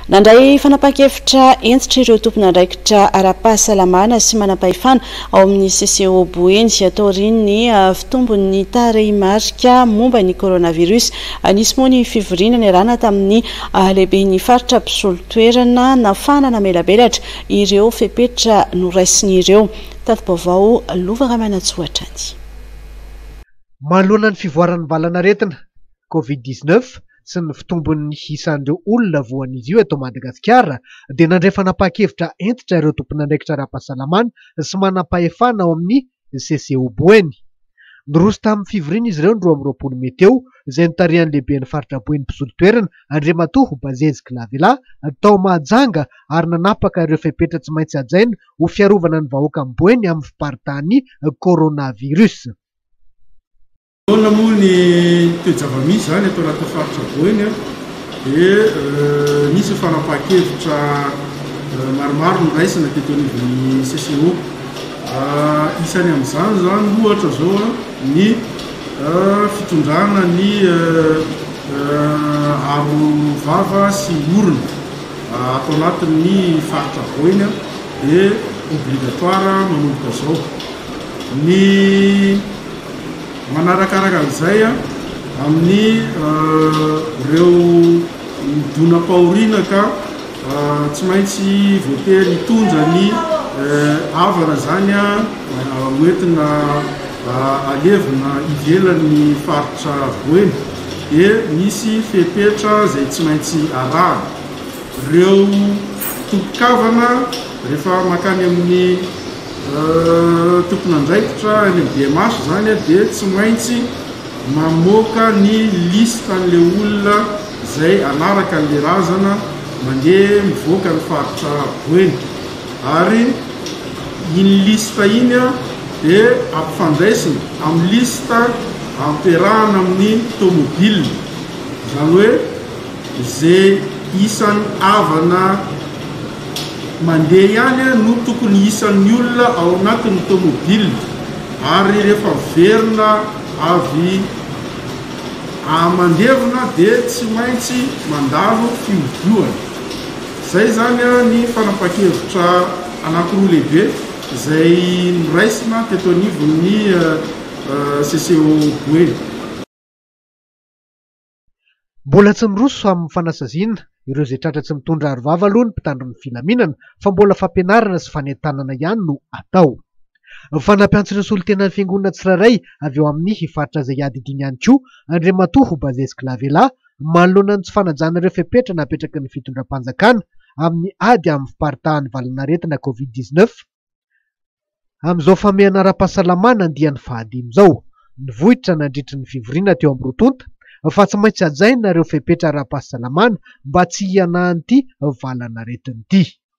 Nandray fanapahan-kevitra entitra ireo tompon'andraikitra ara-pahasalamana sy manam-pahefana ao amin'ny CCO Boeny atao riny fitombon'ny tarehimarika momba ny coronavirus. Nisy moa ny fivoriana ny rana tamin'ny lehiben'ny faritra mpisolo-toerana nafana namelabelatra ireo fepetra noraisin'ireo. Tato-baovao Lova Ramanatsoatrany. Manoloana ny fivoaran'ny valanaretina COVID-19 sy ny fitombon'ny isan'ireo olona voan'izy io eto Madagasikara dia nandray fanapahan-kevitra entitra ireo tompon'andraikitra ara-pahasalamana sy manam-pahefana ao amin'ny CCO Boeny. Niroso tamin'ny fivoriana izy ireo ny 12 Mey teo izay nitarihan'ny lehiben'ny faritra Boeny mpisolo-toerana Andriamatoa Bazezika Lavela tao Mahajanga ary nanapaka ireo fepetra tsy maintsy hajaina ho fiarovana ny vahoaka amin'ny Boeny amin'ny fiparitahan'ny coronavirus. Naona moa ny toe-javamisy zany atao anaty faritra Boeny dia nisy fanapahan-kevitra maromaro noraisina teto anivon'ny CCO. Isany amin'izany zany ohatra zao ny fitondrana ny arovava sy orona atao anatin'ny faritra Boeny dia obligatoire manomboka zao. Ny manarakaraka an'izay amin'ny ireo donam-pahoriana ka tsy maintsy voatery hitondra ny havana zany hoentina alevina ivelan'ny faritra Boeny dia misy fepetra izay tsy maintsy arahana. Ireo tompo-kavana rehefa makany amin'ny tompon'andraikitra any amin'ny DMH zany dia tsy maintsy mamoaka ny listan'le olona izay anaraka an'le razana mandeha mivoaka ny faritra Boeny, ary iny lista iny dia ampifandraisina amin'ny lista ampiarahana amin'ny tomobile, izany hoe izay isan'ny havana mandeha ihany no tokony isan'ny olona ao anatin'ny tomobile, ary rehefa verina avy amandevina dia tsy maintsy mandalo fiodioana. Izay zany ny fanapahan-kevitra anankiroa lehibe izay noraisina teto anivon'ny CCO Boeny. Mbola tsy miroso amin'ny fanasaziana ireo izay tratra tsy mitondra arovava aloha ny mpitandro ny filaminana fa mbola fampianarana sy fanentanana ihany no atao. Fanampiantson'ny solon-tenan'ny fiangonana tsirairay avy eo amin'ny faritra izay adidiny ihany koa Andriamatoa Bazezika Lavela manoloana ny tsy fanajana ireo fepetra napetraky ny fitondram-panjakana amin'ny ady amin'ny fiparitahan'ny valanaretina COVID-19. Amin'izao famehana ara-pahasalamana andiany fahadimy izao, nivohitra nandritry ny fivoriana teo amin'ny rotonta fa tsy maintsy hajaina ireo fepetra ara-pahasalamana mba tsy hianahan'ity valanaretina ity.